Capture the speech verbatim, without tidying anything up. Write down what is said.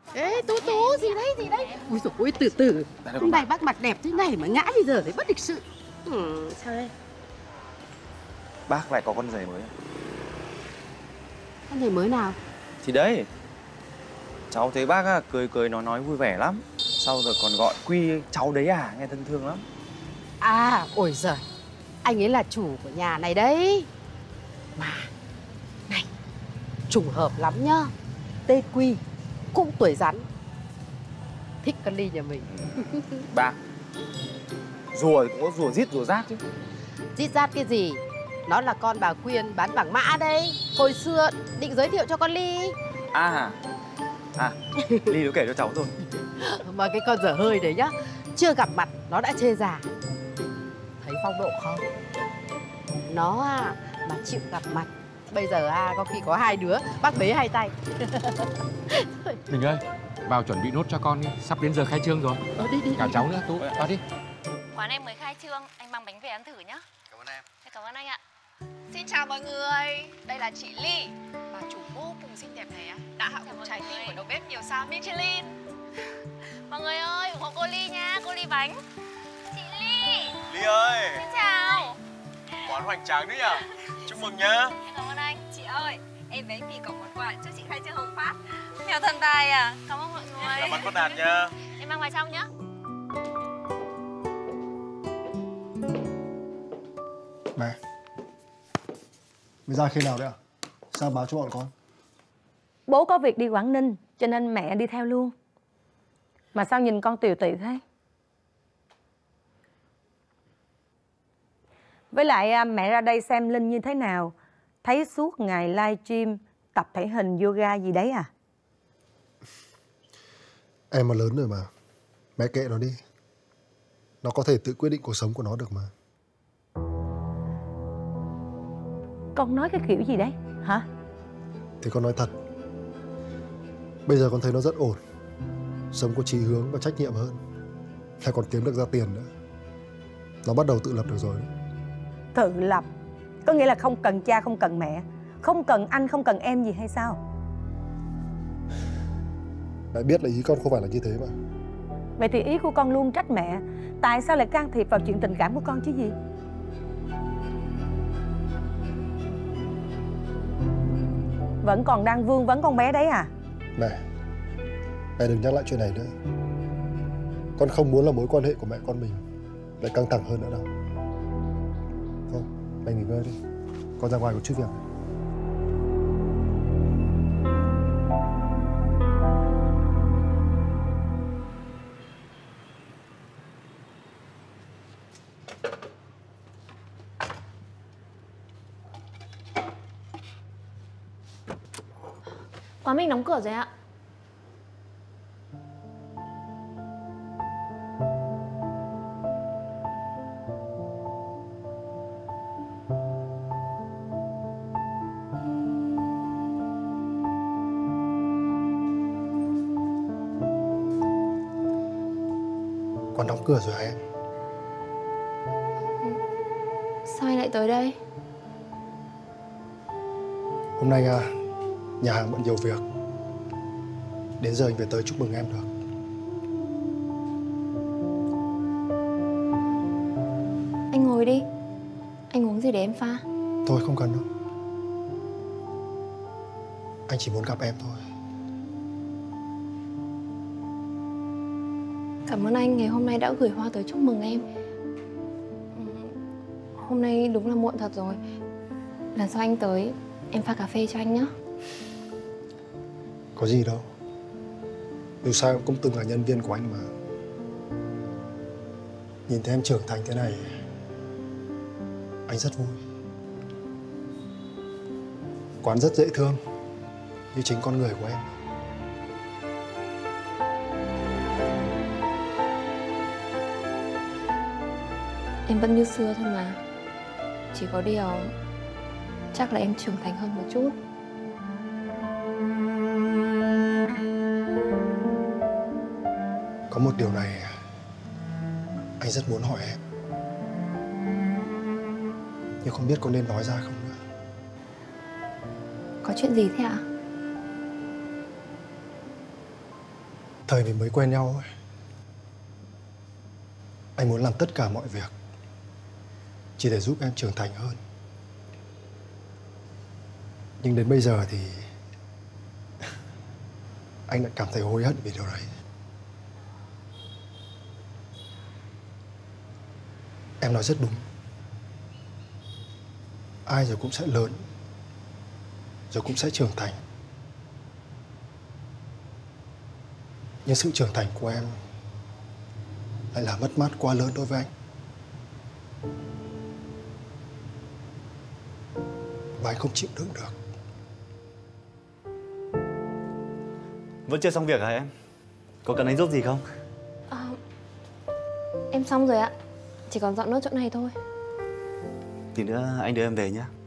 Ê, Tú Tú, gì đấy, gì đấy? Ui dồi ôi, từ từ. Hôm nay bác mặt đẹp thế này mà ngã bây giờ thấy bất lịch sự. Ừ, sao đây? Bác lại có con rể mới. Con rể mới nào? Thì đấy, cháu thấy bác à, cười cười nói nói vui vẻ lắm. Sau rồi còn gọi Quy cháu đấy à, nghe thân thương lắm. À, ôi giời, anh ấy là chủ của nhà này đấy. Mà, này, trùng hợp lắm nhá. Tên Quy, cũng tuổi rắn. Thích con Ly nhà mình. Bác, rùa cũng có rùa rít rùa rát chứ. Rít rát cái gì? Nó là con bà Quyên bán vàng mã đây. Hồi xưa định giới thiệu cho con Ly. À, à, Ly nó kể cho cháu rồi. Mà cái con dở hơi đấy nhá, chưa gặp mặt nó đã chê già. Thấy phong độ không? Nó à, mà chịu gặp mặt, bây giờ à, có khi có hai đứa bác bế hai tay. Mình ơi, vào chuẩn bị nốt cho con đi, sắp đến giờ khai trương rồi. Ờ, đi, đi, Cả đi, cháu đi. nữa, Tú, vào đi. Quán em mới khai trương, anh mang bánh về ăn thử nhá. Cảm ơn em. Cảm ơn anh ạ. Xin chào mọi người, đây là chị Ly. Bà chủ vô cùng xinh đẹp này á, đã hạ gục trái tim của đầu bếp nhiều sao Michelin. Mọi người ơi, ủng hộ cô Ly nha, cô Ly bánh. Chị Ly. Ly ơi, Xin chào. quán hoành tráng đấy nhỉ? Chúc mừng nhá. Cảm ơn anh. Chị ơi, em bé vì có món quà cho chị khai trương Hồng Phát. Mèo thần tài à? Cảm ơn mọi người. Làm ăn có đạt nha. Em mang vào trong nhá. Mẹ, mẹ ra khi nào đấy ạ? Sao báo cho bọn con? Bố có việc đi Quảng Ninh cho nên mẹ đi theo luôn. Mà sao nhìn con tiều tụy thế? Với lại à, mẹ ra đây xem Linh như thế nào? Thấy suốt ngày live stream tập thể hình yoga gì đấy à? Em mà lớn rồi mà. Mẹ kệ nó đi. Nó có thể tự quyết định cuộc sống của nó được mà. Con nói cái kiểu gì đấy hả? Thì con nói thật. Bây giờ con thấy nó rất ổn. Sống có chí hướng và trách nhiệm hơn. Lại còn kiếm được ra tiền nữa. Nó bắt đầu tự lập được rồi đấy. Tự lập có nghĩa là không cần cha, không cần mẹ, không cần anh, không cần em gì hay sao? Mẹ biết là ý con không phải là như thế mà. Vậy thì ý của con luôn trách mẹ. Tại sao lại can thiệp vào chuyện tình cảm của con chứ gì? Vẫn còn đang vương vấn con bé đấy à? Mẹ, mẹ đừng nhắc lại chuyện này nữa. Con không muốn là mối quan hệ của mẹ con mình lại căng thẳng hơn nữa đâu. Thôi, mẹ nghỉ ngơi đi. Con ra ngoài có chút việc. Quán mình đóng cửa rồi ạ. Con đóng cửa rồi hả em? Sao anh lại tới đây? Hôm nay à, nhà hàng bận nhiều việc. Đến giờ anh phải tới chúc mừng em được. Anh ngồi đi. Anh uống gì để em pha? Thôi không cần đâu. Anh chỉ muốn gặp em thôi. Cảm ơn anh ngày hôm nay đã gửi hoa tới chúc mừng em. Hôm nay đúng là muộn thật rồi. Lần sau anh tới, em pha cà phê cho anh nhé. Có gì đâu. Dù sao em cũng từng là nhân viên của anh mà. Nhìn thấy em trưởng thành thế này, anh rất vui. Quán rất dễ thương, như chính con người của em. Em vẫn như xưa thôi mà. Chỉ có điều chắc là em trưởng thành hơn một chút. Có một điều này anh rất muốn hỏi em, nhưng không biết có nên nói ra không nữa. Có chuyện gì thế ạ? Thời mình mới quen nhau ấy, anh muốn làm tất cả mọi việc chỉ để giúp em trưởng thành hơn. Nhưng đến bây giờ thì anh lại cảm thấy hối hận vì điều đấy. Em nói rất đúng. Ai rồi cũng sẽ lớn, rồi cũng sẽ trưởng thành. Nhưng sự trưởng thành của em lại là mất mát quá lớn đối với anh. Và anh không chịu đựng được. Vẫn chưa xong việc hả em? Có cần anh giúp gì không? À, em xong rồi ạ. Chỉ còn dọn nốt chỗ này thôi. Tí nữa anh đưa em về nhé.